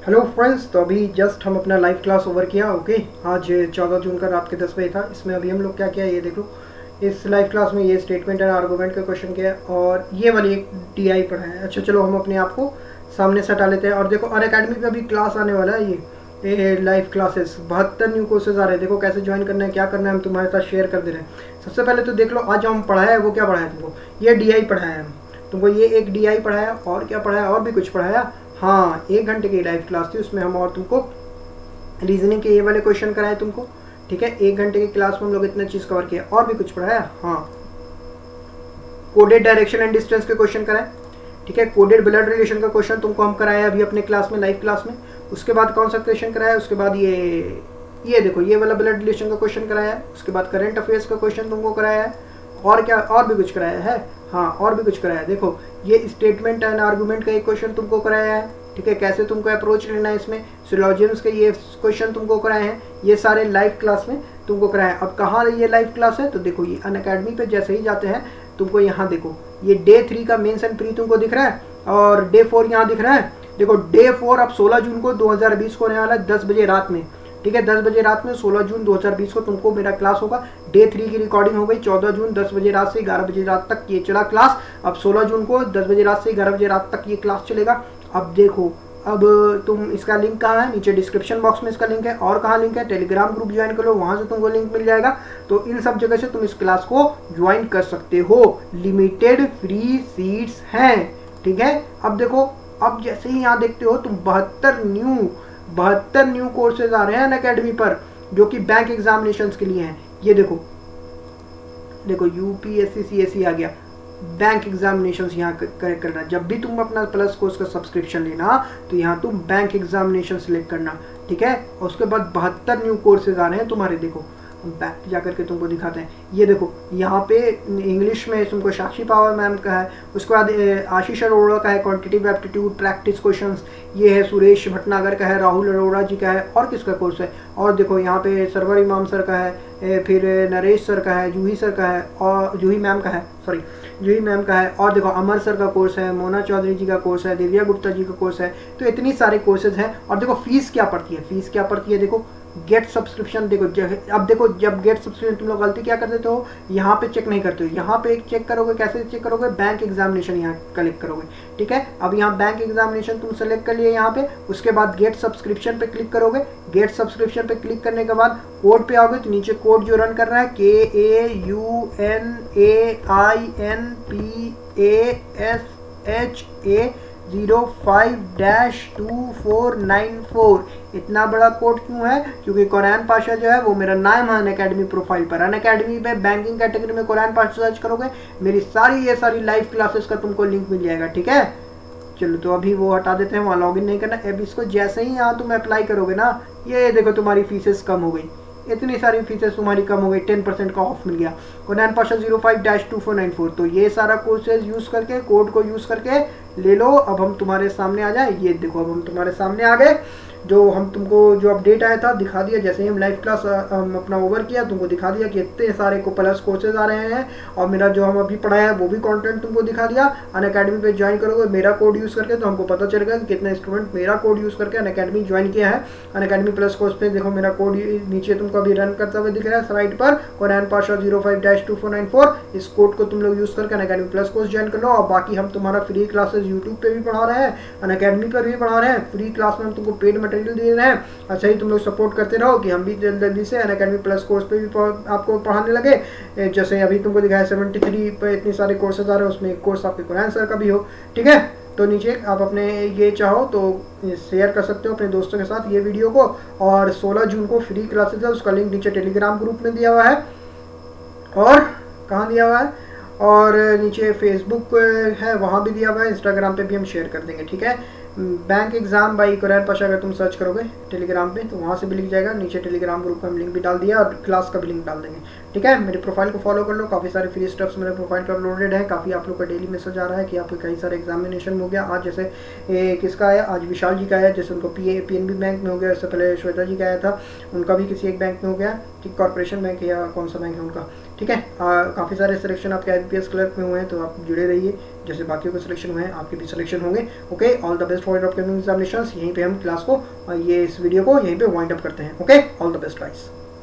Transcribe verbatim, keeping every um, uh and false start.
Hello friends, तो अभी just हम अपना लाइव क्लास ओवर किया। ओके, आज चौदह जून का रात के दस बजे था। इसमें अभी हम लोग क्या किया ये देख लो। इस लाइव क्लास में ये स्टेटमेंट एंड आर्गूमेंट का क्वेश्चन किया और ये वाली एक डी आई पढ़ा है। अच्छा चलो हम अपने आप को सामने से हटा लेते हैं। और देखो अनअकैडमी पे अभी क्लास आने वाला है, ये ये लाइव क्लासेस बहत्तर न्यू कोर्सेज आ रहे हैं। देखो कैसे ज्वाइन करना है, क्या करना है, हम तुम्हारे साथ शेयर कर दे रहे हैं। सबसे पहले तो देख लो आज जो हम पढ़ाया है वो क्या पढ़ाया है तुमको। ये डी आई पढ़ाया है तुमको, ये एक डी आई पढ़ाया और क्या पढ़ाया, और भी कुछ पढ़ाया। हाँ, एक घंटे की लाइव क्लास थी, उसमें हम और तुमको रीजनिंग के ये वाले क्वेश्चन कराए तुमको। ठीक है, एक घंटे की क्लास में हम लोग इतना चीज़ कवर किया और भी कुछ पढ़ाया। हाँ, कोडेड डायरेक्शन एंड डिस्टेंस के क्वेश्चन कराए। ठीक है, कोडेड ब्लड रिलेशन का क्वेश्चन तुमको हम कराया अभी अपने क्लास में, लाइव क्लास में। उसके बाद कौन सा क्वेश्चन कराया, उसके बाद ये ये देखो ये वाला ब्लड रिलेशन का क्वेश्चन कराया है। उसके बाद करंट अफेयर्स का क्वेश्चन तुमको कराया है और क्या और भी कुछ कराया है। हाँ, और भी कुछ कराया है। देखो ये स्टेटमेंट एंड आर्गूमेंट का एक क्वेश्चन तुमको कराया है। ठीक है, कैसे तुमको अप्रोच लेना है इसमें, सिलोजियम्स के ये क्वेश्चन तुमको कराए हैं। ये सारे लाइव क्लास में तुमको कराए हैं। अब कहाँ ये लाइव क्लास है, तो देखो ये अनअकैडमी पे जैसे ही जाते हैं तुमको यहाँ देखो ये डे थ्री का मेंस एंड प्री तुमको दिख रहा है और डे फोर यहाँ दिख रहा है। देखो डे फोर अब सोलह जून को दो हज़ार बीस को होने वाला है दस बजे रात में। ठीक है, दस बजे रात में सोलह जून दो हज़ार बीस को तुमको मेरा क्लास होगा। डे थ्री की रिकॉर्डिंग हो गई चौदह जून दस बजे रात से ग्यारह बजे रात तक ये चला क्लास। अब सोलह जून को दस बजे रात से ग्यारह बजे रात तक ये क्लास चलेगा। अब देखो अब तुम इसका लिंक कहाँ है, नीचे डिस्क्रिप्शन बॉक्स में इसका लिंक है। और कहाँ लिंक है, टेलीग्राम ग्रुप ज्वाइन करो, वहाँ से तुमको लिंक मिल जाएगा। तो इन सब जगह से तुम इस क्लास को ज्वाइन कर सकते हो। लिमिटेड फ्री सीट्स हैं। ठीक है, अब देखो अब जैसे ही यहाँ देखते हो तुम बहत्तर न्यू बहत्तर न्यू कोर्सेज आ रहे हैं अनअकैडमी पर, जो कि बैंक एग्जामिनेशंस के लिए हैं। ये देखो देखो यूपीएससी सीएससी आ गया, बैंक एग्जामिनेशंस यहाँ कर, करना। जब भी तुम अपना प्लस कोर्स का सब्सक्रिप्शन लेना तो यहाँ तुम बैंक एग्जामिनेशन सेलेक्ट करना। ठीक है, और उसके बाद बहत्तर न्यू कोर्सेज आ रहे हैं तुम्हारे। देखो हम बैक जा करके तुमको दिखाते हैं। ये देखो यहाँ पे इंग्लिश में तुमको साक्षी पावर मैम का है। उसके बाद आशीष अरोड़ा का है क्वांटिटेटिव एप्टीट्यूड प्रैक्टिस क्वेश्चंस। ये है सुरेश भटनागर का है, राहुल अरोड़ा जी का है। और किसका कोर्स है, और देखो यहाँ पे सरवर इमाम सर का है, फिर नरेश सर का है, जूही सर का है और जूही मैम का है, सॉरी जूही मैम का है। और देखो अमर सर का कोर्स है, मोना चौधरी जी का कोर्स है, दिव्या गुप्ता जी का कोर्स है। तो इतनी सारे कोर्सेज हैं। और देखो फीस क्या पड़ती है, फीस क्या पड़ती है देखो गेट सब्सक्रिप्शन। देखो अब देखो जब गेट सब्सक्रिप्शन तुम लोग गलती क्या कर देते हो, यहाँ पे चेक नहीं करते हो। यहाँ पे एक चेक करोगे, कैसे चेक करोगे, बैंक एग्जामिनेशन यहाँ कलेक्ट करोगे। ठीक है, अब यहाँ बैंक एग्जामिनेशन तुम सेलेक्ट कर लिए यहाँ पे। उसके बाद गेट सब्सक्रिप्शन पे क्लिक करोगे। गेट सब्सक्रिप्शन पे क्लिक करने के बाद कोड पे आओगे तो नीचे कोड जो रन कर रहा है K A U N A I N P A S H A zero five dash two four nine four. इतना बड़ा कोड क्यों है, क्योंकि कुरैन पाशा जो है वो मेरा नाम है अनअकैडमी प्रोफाइल पर। अनअकैडमी पे बैंकिंग कैटेगरी में कुरैन पाशा सर्च करोगे, मेरी सारी ये सारी लाइव क्लासेस का तुमको लिंक मिल जाएगा। ठीक है, चलो तो अभी वो हटा देते हैं, वहाँ लॉगिन नहीं करना। अब इसको जैसे ही यहाँ तुम अप्लाई करोगे ना, ये देखो तुम्हारी फीसेस कम हो गई। इतनी सारी फीसेस तुम्हारी कम हो गई, टेन परसेंट का ऑफ मिल गया। Kaunain Pasha zero five dash two four nine four. तो ये सारा कोर्सेज यूज़ करके, कोड को यूज़ करके ले लो। अब हम तुम्हारे सामने आ जाए, ये देखो अब हम तुम्हारे सामने आ गए। जो हम तुमको जो अपडेट आया था दिखा दिया। जैसे ही हम लाइव क्लास हम अपना ओवर किया तुमको दिखा दिया कि इतने सारे को प्लस कोर्सेज आ रहे हैं। और मेरा जो हम अभी पढ़ाया है वो भी कंटेंट तुमको दिखा दिया। अनअकैडमी पे ज्वाइन करोगे मेरा कोड यूज़ करके तो हमको पता चलेगा कि कितने स्टूडेंट मेरा कोड यूज़ करके अनअकैडमी ज्वाइन किया है। अनअकैडमी प्लस कोर्स पे देखो मेरा कोड नीचे तुमको अभी रन करता हुआ दिख रहा है साइट पर, Kaunain Pasha zero five dash two four nine four. इस कोड को तुम लोग यूज़ करके अनअकैडमी प्लस कोर्स ज्वाइन कर लो। और बाकी हम तुम्हारा फ्री क्लासेज यूट्यूब पे भी पढ़ा रहे हैं, अनअकैडमी पर भी पढ़ा रहे हैं। फ्री क्लास में हम तुमको पेड मटेरियल दे रहे हैं। अच्छा ही तुम लोग सपोर्ट करते रहो कि हम भी जल्दी जल्दी से अनअकैडमी प्लस कोर्स पे भी आपको पढ़ाने लगे। जैसे अभी तुमको दिखाया सेवेंटी थ्री पे इतने सारे कोर्सेज आ रहे हैं, उसमें एक कोर्स आपके कुरैन सर का भी हो। ठीक है, तो नीचे आप अपने ये चाहो तो शेयर कर सकते हो अपने दोस्तों के साथ ये वीडियो को। और सोलह जून को फ्री क्लासेज है, उसका लिंक नीचे टेलीग्राम ग्रुप में दिया हुआ है। और कहाँ दिया हुआ है, और नीचे फेसबुक है वहाँ भी दिया हुआ है, इंस्टाग्राम पे भी हम शेयर कर देंगे। ठीक है, bank exam by Kaunain Pasha अगर तुम सर्च करोगे टेलीग्राम पे तो वहाँ से भी लिख जाएगा। नीचे टेलीग्राम ग्रुप का हम लिंक भी डाल दिया और क्लास का भी लिंक डाल देंगे। ठीक है, मेरे प्रोफाइल को फॉलो कर लो, काफ़ी सारे फ्री स्टेप्स मेरे प्रोफाइल पर अपलोडेड है। काफ़ी आप लोग का डेली मैसेज आ रहा है कि आपके कई सारे एग्जामिनेशन हो गया। आज जैसे ए, किसका है, आज विशाल जी का है, जैसे उनको P A P N B bank में हो गया। इससे पहले श्वेता जी का आया था, उनका भी किसी एक बैंक में हो गया, ठीक कॉर्पोरेशन बैंक या कौन सा बैंक है उनका, ठीक है। काफ़ी सारे सिलेक्शन आपके I B P S clerk में हुए हैं, तो आप जुड़े रहिए, जैसे बाकियों के सिलेक्शन हुए हैं आपके भी सिलेक्शन होंगे। Okay, all the best for your upcoming examinations. यहीं पे हम क्लास को, ये इस वीडियो को यहीं पे वाइंड अप करते हैं। Okay, all the best guys.